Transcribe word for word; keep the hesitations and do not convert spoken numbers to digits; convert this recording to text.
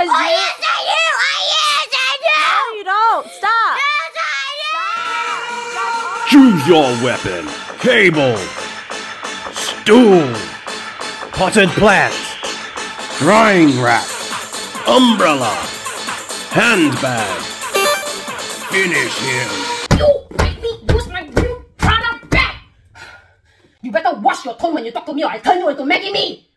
because oh, you... yes, I do! Oh, yes, I do! No, you don't. Stop. Yes, I do! Choose your weapon. Cable. Stool. Potted plant. Drying rack. Umbrella. Handbag. Finish him. You make me use my new product back! You better wash your tone when you talk to me or I'll turn you into Maggie Me!